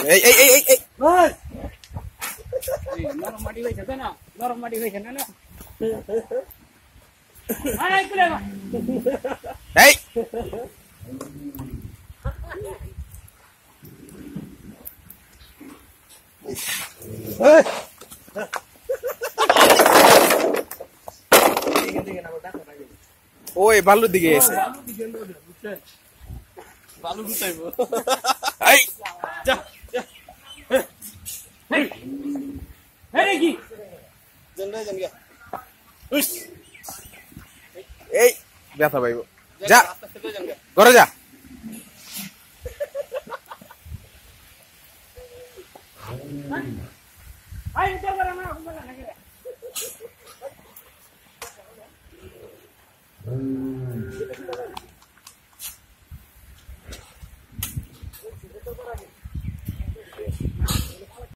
এই বস নরম মাটি হইছে না নরম মাটি হইছে না না আরে কুলে এই ওই বালুর দিকে এসে বালু গুছাইবো এই যা এই এই কি এই ব্যথা পাইব যা ঘরে যা আই চল করে না ঘুমা না কে